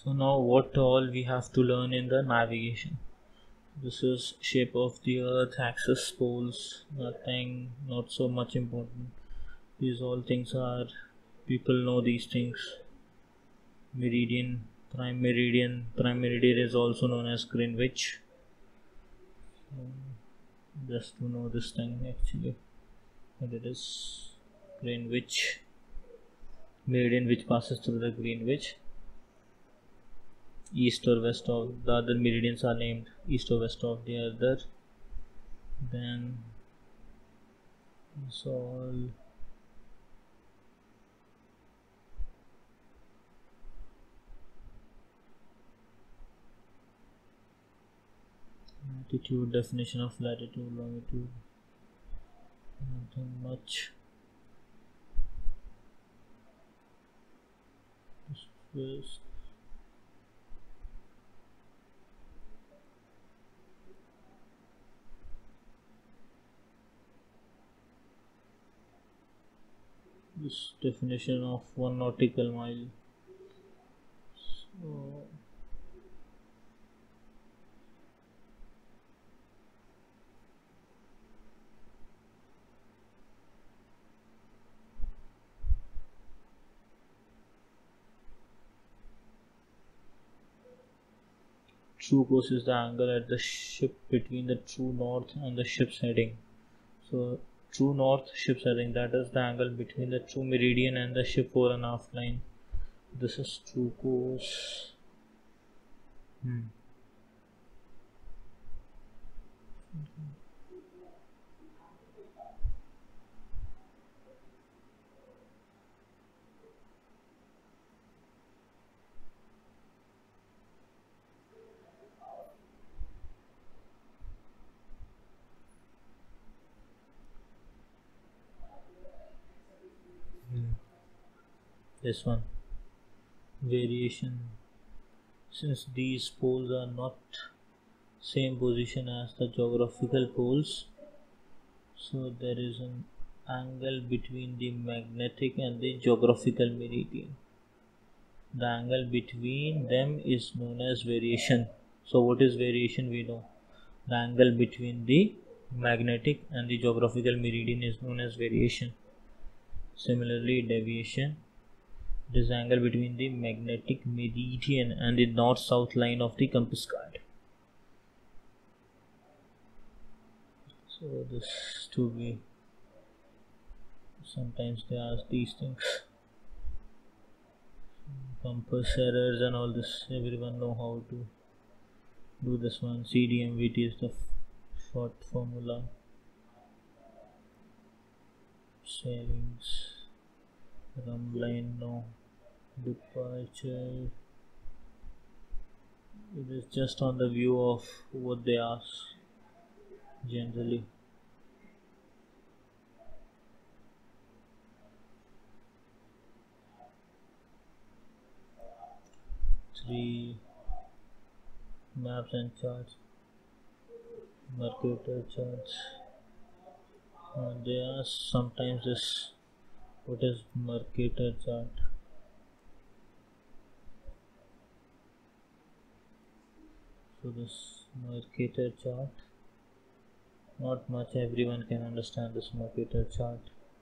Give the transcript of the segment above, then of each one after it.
So now what all we have to learn in the navigation. This is shape of the earth, axis, poles, nothing, not so much important. These all things are, people know these things. Meridian, prime meridian is also known as Greenwich. Just to know this thing actually, what it is. Greenwich, meridian which passes through the Greenwich. East or west of the other meridians are named east or west of the other. Then it's all latitude, definition of latitude, longitude, nothing much. This definition of 1 nautical mile. So true course is the angle at the ship between the true north and the ship's heading. So true north ship's heading, that is the angle between the true meridian and the ship fore and aft line. This is true course. This one, variation. Since these poles are not same position as the geographical poles, so there is an angle between the magnetic and the geographical meridian. The angle between them is known as variation. So what is variation? We know the angle between the magnetic and the geographical meridian is known as variation. Similarly, deviation, it is the angle between the magnetic meridian and the north-south line of the compass card. So this to be, sometimes they ask these things, compass errors and all this, everyone know how to do this one. CDMVT is the short formula. Sailings, rumline, no. Departure, it is just on the view of what they ask generally. Three, maps and charts, Mercator charts. They ask sometimes this, what is Mercator chart? So this Mercator chart, not much everyone can understand this Mercator chart.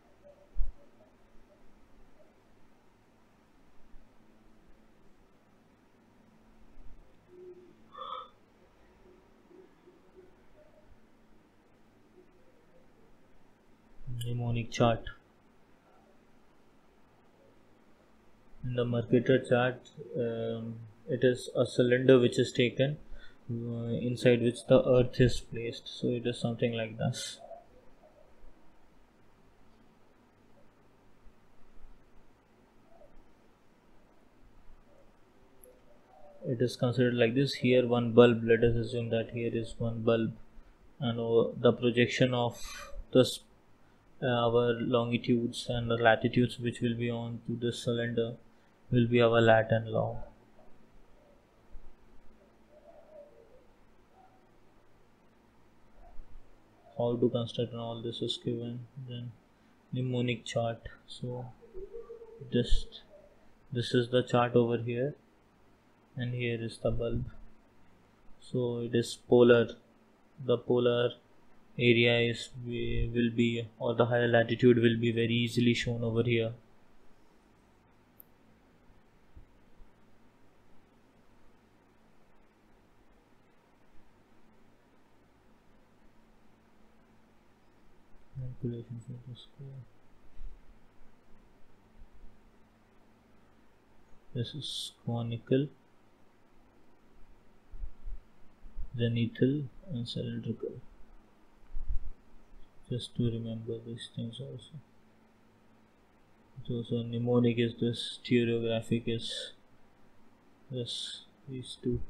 Mnemonic chart. In the Mercator chart, it is a cylinder which is taken, inside which the earth is placed. So it is something like this. It is considered like this. Here one bulb, let us assume that here is one bulb, and the projection of this our longitudes and the latitudes which will be on to this cylinder will be our lat and long. How to construct and all this is given. Then mnemonic chart. So this is the chart over here, and here is the bulb. So it is polar. The polar area will be, or the higher latitude will be very easily shown over here. Calculation for the square. This is conical, zenithal, and cylindrical. Just to remember these things also. So mnemonic is this, stereographic is this, these two.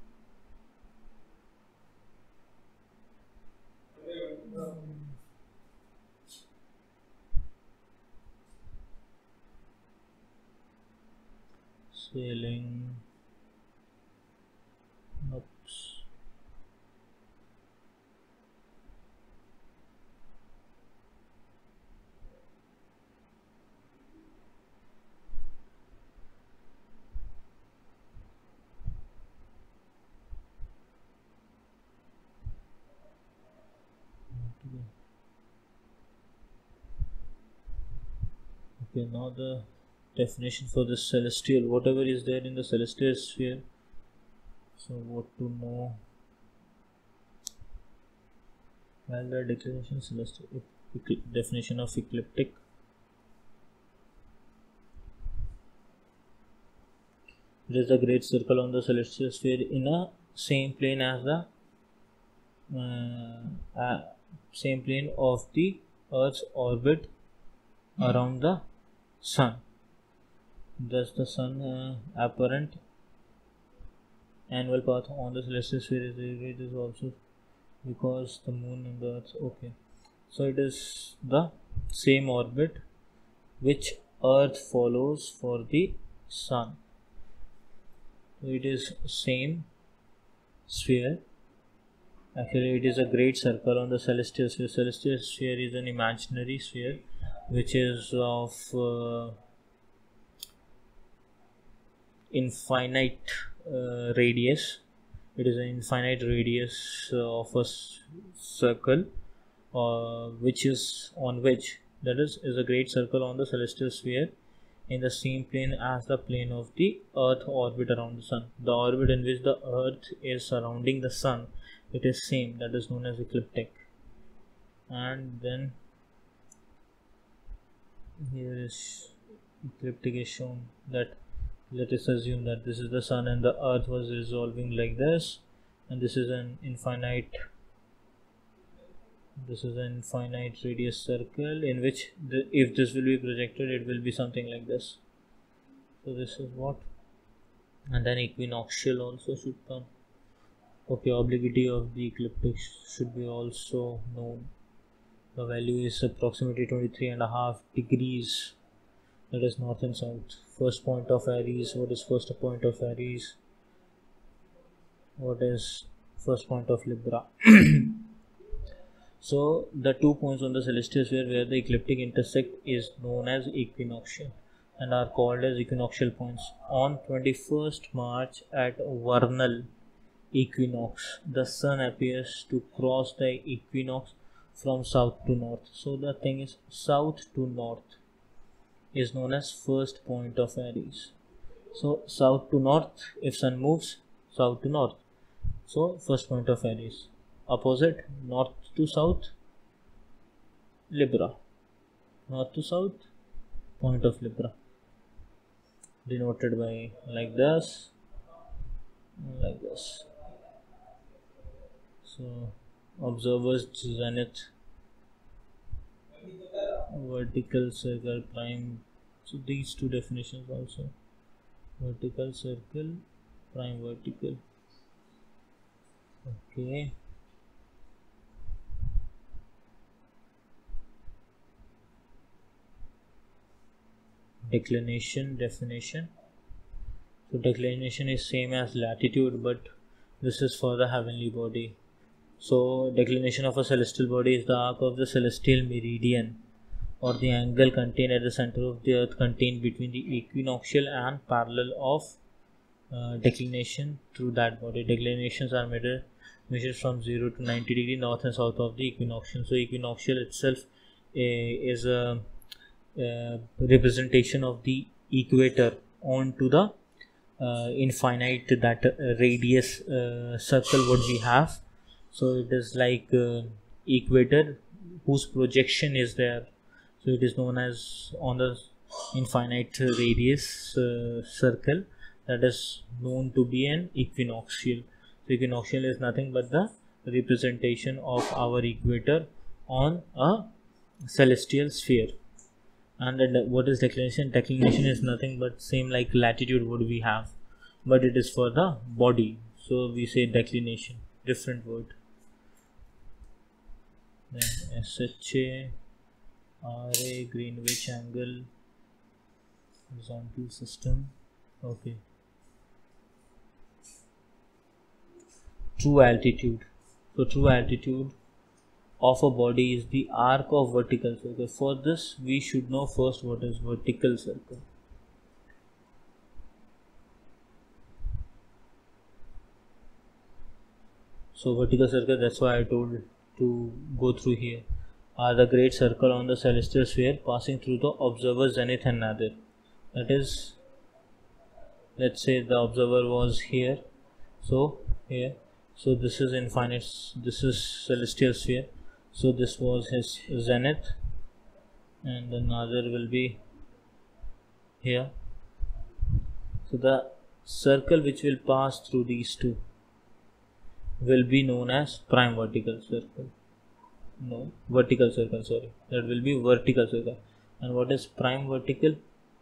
Sailing, oops. Okay, now the definition for the celestial, whatever is there in the celestial sphere. So what to know? Well, the declaration celestial definition of ecliptic. There is a great circle on the celestial sphere in a same plane as the same plane of the Earth's orbit around the Sun. Thus, the Sun apparent annual path on the celestial sphere is also because the Moon and the Earth. Okay, so it is the same orbit which Earth follows for the Sun. It is same sphere. Actually, it is a great circle on the celestial sphere. Celestial sphere is an imaginary sphere which is of infinite radius. It is an infinite radius of a circle, which is a great circle on the celestial sphere in the same plane as the plane of the Earth orbit around the Sun. The orbit in which the Earth is surrounding the Sun, it is same, that is known as ecliptic. And then here is ecliptic is shown that, let us assume that this is the Sun and the Earth was revolving like this, and this is an infinite radius circle in which if this will be projected, it will be something like this. So this is what, and then equinoctial also should come. Okay, obliquity of the ecliptic should be also known. The value is approximately 23.5 degrees, that is north and south. First point of Aries. What is first point of Aries? What is first point of Libra? So the 2 points on the celestial sphere where the ecliptic intersect is known as equinoctial and are called as equinoctial points. On 21st March at vernal equinox, the Sun appears to cross the equinox from south to north. So the thing is, south to north is known as first point of Aries. So south to north, if Sun moves south to north, so first point of Aries. Opposite, north to south, Libra. North to south, point of Libra, denoted by like this, like this. So observer's zenith, vertical circle, prime. So these two definitions also, vertical circle, prime vertical. Okay. Declination definition. So declination is same as latitude, but this is for the heavenly body. So declination of a celestial body is the arc of the celestial meridian, or the angle contained at the center of the Earth, contained between the equinoctial and parallel of declination through that body. Declinations are measured from 0 to 90 degree north and south of the equinoctial. So equinoctial itself is a representation of the equator onto the infinite that radius circle what we have. So it is like equator whose projection is there, so it is known as on the infinite radius circle, that is known to be an equinoctial. So equinoctial is nothing but the representation of our equator on a celestial sphere. And then what is declination? Declination is nothing but same like latitude what we have, but it is for the body, so we say declination, different word. Then SHA RA Greenwich angle, horizontal system. Okay. True altitude. So true altitude of a body is the arc of vertical circle. For this we should know first what is vertical circle. So vertical circle, that's why I told to go through here, are the great circle on the celestial sphere passing through the observer's zenith and nadir. That is, let's say the observer was here, so here, so this is infinite, this is celestial sphere, so this was his zenith, and the nadir will be here. So the circle which will pass through these two will be known as prime vertical circle. No, vertical circle, sorry, that will be vertical circle. And what is prime vertical?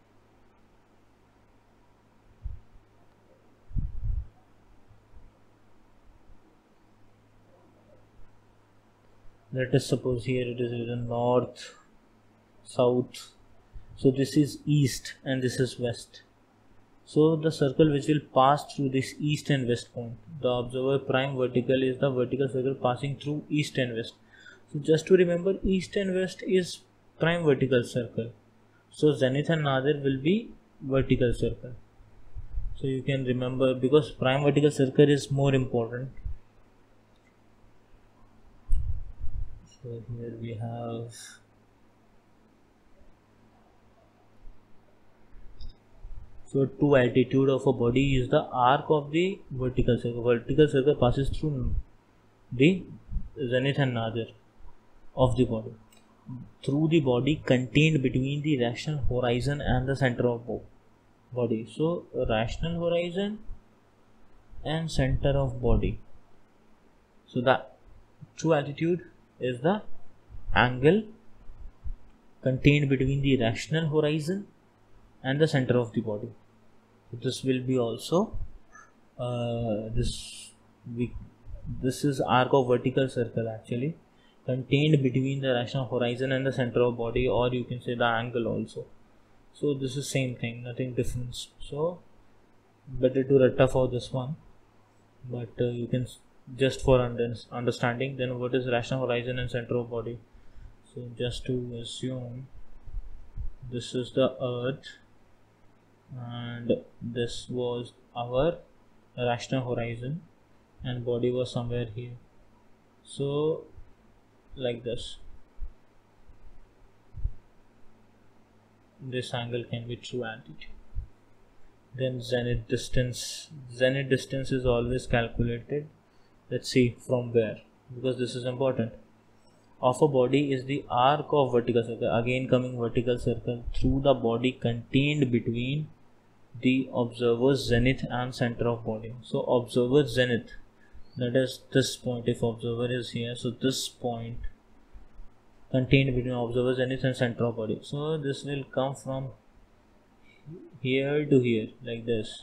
Let us suppose here it is written north, south, so this is east and this is west. So the circle which will pass through this east and west point, the observer prime vertical is the vertical circle passing through east and west. So just to remember, east and west is prime vertical circle, so zenith and nadir will be vertical circle. So you can remember, because prime vertical circle is more important. So here we have true altitude of a body is the arc of the vertical circle. Vertical circle passes through the zenith and nadir of the body, through the body contained between the rational horizon and the center of body. So rational horizon and center of body. So the true altitude is the angle contained between the rational horizon and the center of the body. So this will be also this is arc of vertical circle actually, contained between the rational horizon and the center of body, or you can say the angle also. So this is same thing, nothing different. So better to retta for this one, but you can just for understanding. Then what is rational horizon and center of body? So just to assume this is the earth and this was our rational horizon and body was somewhere here, so like this, this angle can be true altitude. Then zenith distance is always calculated. Let's see from where, because this is important. Of a body is the arc of vertical circle, again coming vertical circle, through the body contained between the observer's zenith and center of body. So observer's zenith, that is this point, if observer is here, so this point contained between observer's zenith and center of body. So this will come from here to here like this.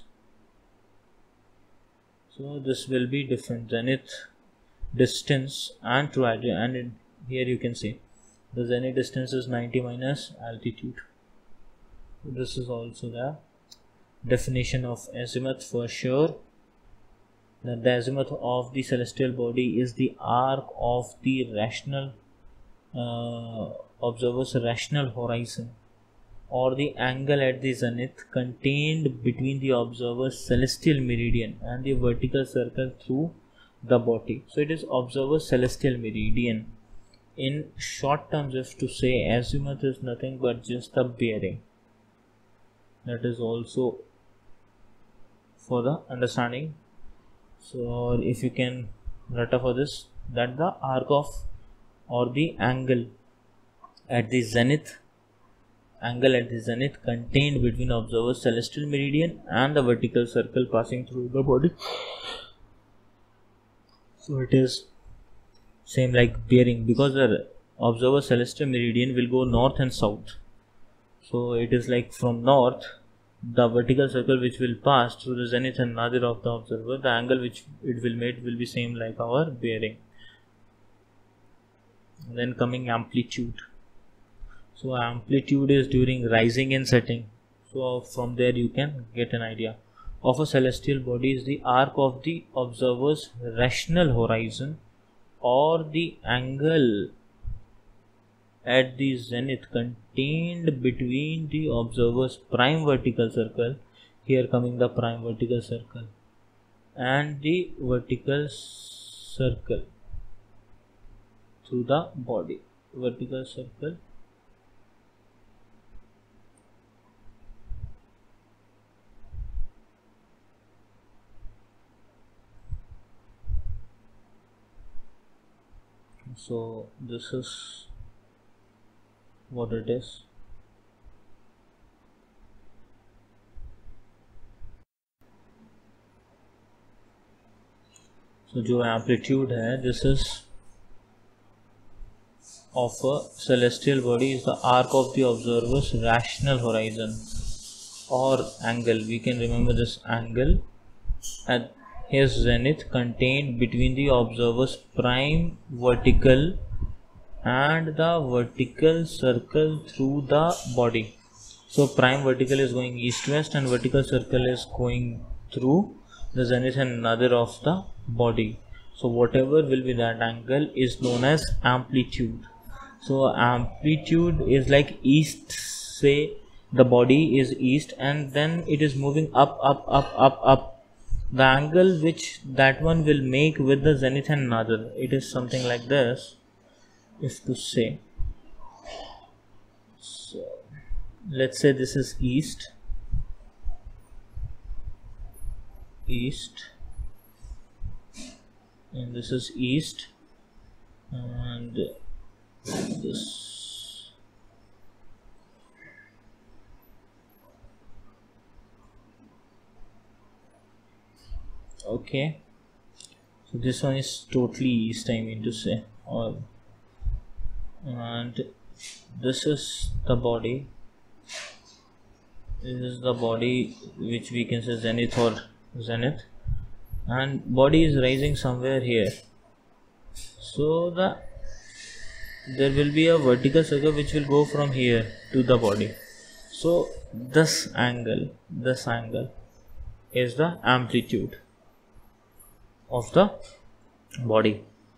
So this will be different, zenith distance and true altitude, and here you can see the zenith distance is 90 minus altitude. So this is also the definition of azimuth for sure, that the azimuth of the celestial body is the arc of the rational observer's rational horizon or the angle at the zenith contained between the observer's celestial meridian and the vertical circle through the body. So it is observer's celestial meridian. In short terms, if to say, azimuth is nothing but just the bearing. That is also for the understanding. So if you can write for this, that the arc of or the angle at the zenith contained between observer's celestial meridian and the vertical circle passing through the body. So it is same like bearing, because the observer's celestial meridian will go north and south. So it is like from north, the vertical circle which will pass through the zenith and nadir of the observer, the angle which it will make will be same like our bearing. And then coming amplitude. So amplitude is during rising and setting. So from there you can get an idea of a celestial body is the arc of the observer's rational horizon or the angle at the zenith contained between the observer's prime vertical circle, here coming the prime vertical circle, and the vertical circle through the body. Vertical circle so this is what it is. So जो amplitude है, this is of a celestial body is the arc of the observer's rational horizon or angle. We can remember this angle at his zenith contained between the observer's prime vertical and the vertical circle through the body. So prime vertical is going east-west and vertical circle is going through the zenith and nadir of the body. So whatever will be that angle is known as amplitude. So amplitude is like east, say the body is east and then it is moving up. The angle which that one will make with the zenith and nadir, it is something like this, if to say. So let's say this is east, and this is east, and this okay. So this one is totally east, I mean to say, and this is the body. This is the body which we can say zenith or zenith, and body is rising somewhere here. So there will be a vertical circle which will go from here to the body. So this angle is the amplitude of the body,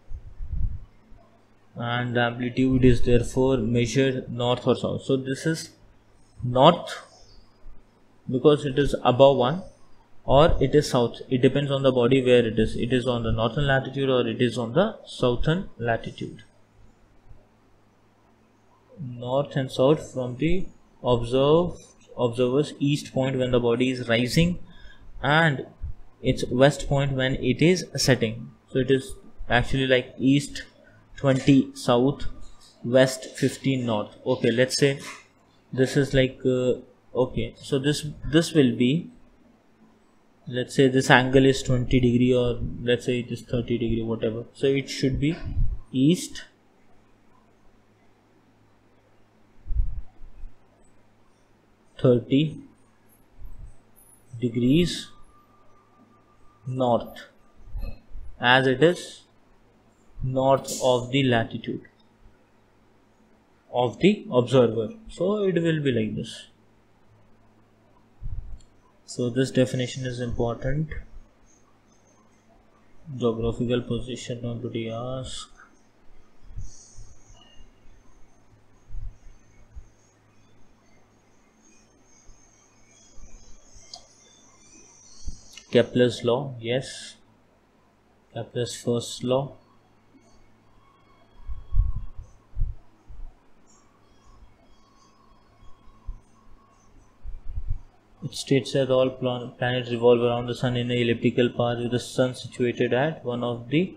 and the amplitude is therefore measured north or south. So this is north because it is above 1, or it is south. It depends on the body where it is. It is on the northern latitude or it is on the southern latitude. North and south from the observer's east point when the body is rising, and its west point when it is setting. So it is actually like east 20 south, west 15 north. Okay, let's say this is like okay, so this will be, let's say this angle is 20 degree, or let's say it is 30 degree, whatever. So it should be east 30 degrees north, as it is north of the latitude of the observer. So it will be like this. So this definition is important. Geographical position, nobody asked. Kepler's law. Yes, Kepler's first law. It states that all planets revolve around the sun in an elliptical path, with the sun situated at one of the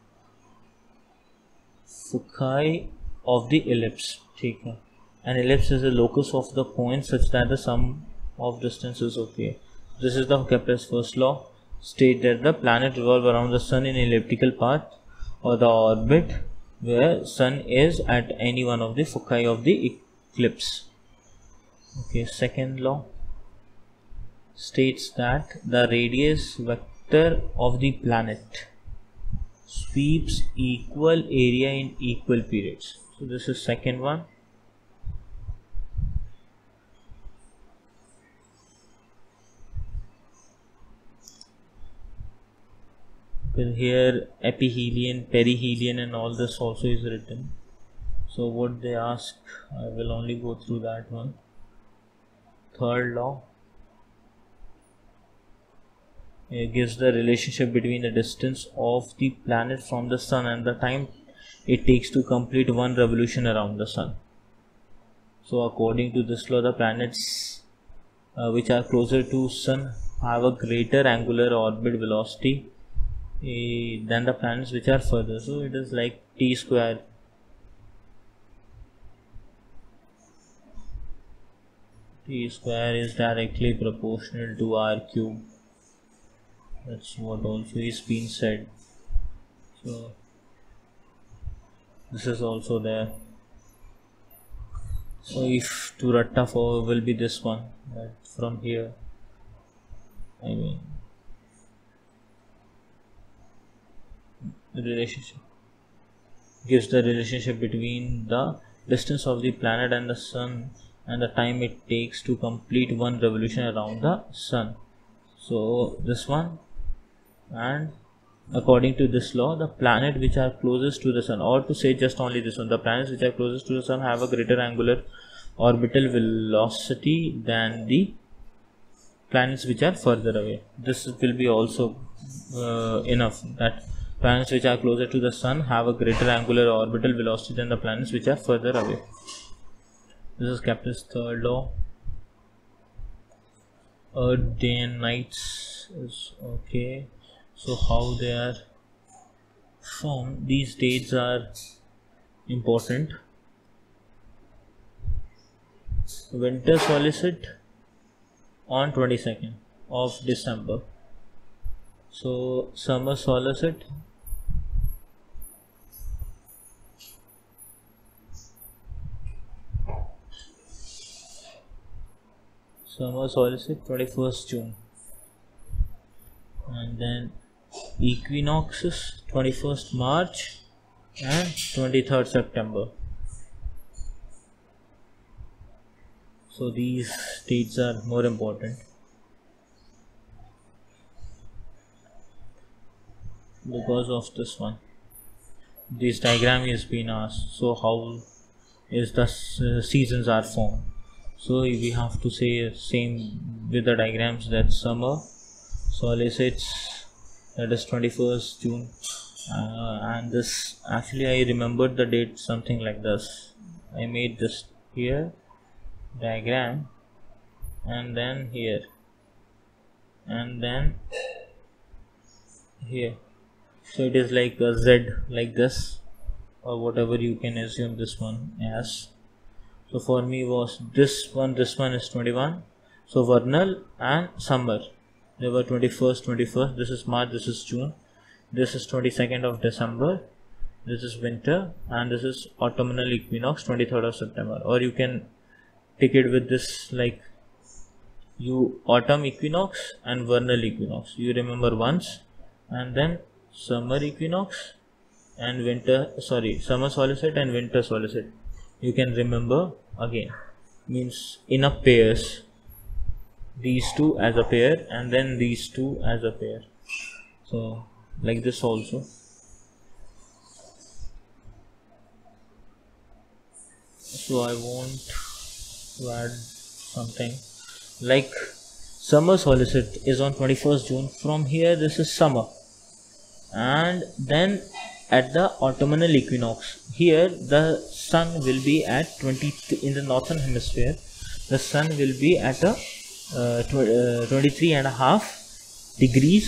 foci of the ellipse. Okay. An ellipse is a locus of the point such that the sum of distances. Okay. This is the Kepler's first law. State that the planet revolve around the sun in an elliptical path or the orbit where sun is at any one of the foci of the ellipse. Okay. Second law states that the radius vector of the planet sweeps equal area in equal periods. So this is second one. Because here ephelion, perihelion and all this also is written. So what they ask, I will only go through that one. Third law. It gives the relationship between the distance of the planet from the sun and the time it takes to complete one revolution around the sun. So according to this law, the planets which are closer to sun have a greater angular orbit velocity than the planets which are further. So it is like t square. T square is directly proportional to r cube. That's what also is being said. So this is also there. So if to ratta for will be this one, that from here, I mean the relationship gives the relationship between the distance of the planet and the sun and the time it takes to complete one revolution around the sun. So this one, and according to this law, the planet which are closest to the sun, or to say just only this one, the planets which are closest to the sun have a greater angular orbital velocity than the planets which are further away. This will be also enough, that planets which are closer to the sun have a greater angular orbital velocity than the planets which are further away. This is Kepler's third law. Earth, day and nights is okay. So how they are formed, these dates are important. Winter solstice on 22nd of December. So summer solstice summer solstice 21st June, and then equinoxes 21st March and 23rd September. So these dates are more important because of this one. This diagram is being asked. So how is the seasons are formed? So we have to say same with the diagrams, that summer solstice, that is 21st June, and this actually I remembered the date something like this. I made this here diagram, and then here, and then here. So it is like a Z like this, or whatever you can assume this one as. So for me was this one is 21. So vernal and summer, they were 21st, this is March, this is June, this is 22nd of December, this is winter, and this is autumnal equinox 23rd of September. Or you can take it with this, like you autumn equinox and vernal equinox you remember once, and then summer equinox and summer solstice and winter solstice you can remember again, means in a pairs, these two as a pair and then these two as a pair. So like this also. So I want to add something like Summer solstice is on 21st June. From here, this is summer. And then at the autumnal equinox, here the sun will be at 20 in the northern hemisphere. The sun will be at a 23.5 degrees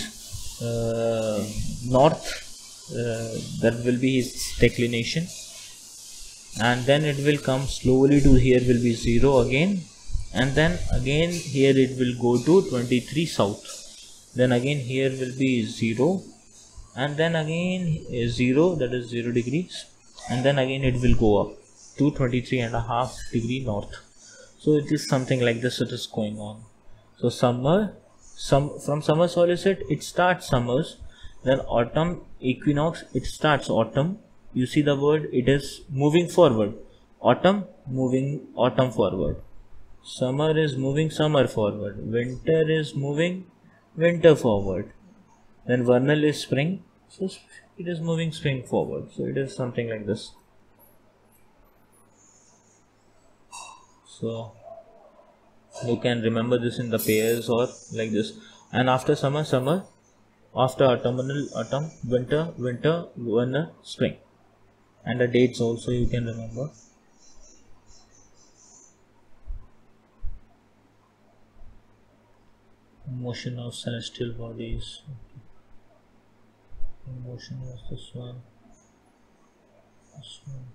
north. That will be his declination, and then it will come slowly to here will be 0 again, and then again here it will go to 23 south. Then again here will be 0, and then again 0, that is 0 degrees, and then again it will go up to 23.5 degree north. So it is something like this it is going on. So from summer solstice it starts summers, then autumn equinox it starts autumn. You see the word, it is moving forward. Autumn moving autumn forward. Summer is moving summer forward. Winter is moving winter forward. Then vernal is spring, so it is moving spring forward. So it is something like this. So you can remember this in the pairs or like this. And after summer, summer. After autumnal, autumn. Winter, winter, vernal, spring. And the dates also you can remember. Motion of celestial bodies. Motion was this one. This one.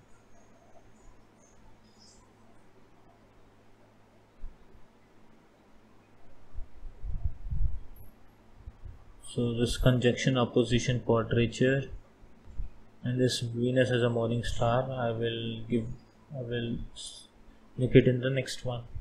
So this conjunction, opposition, quadrature, and this Venus as a morning star, I will look it in the next one.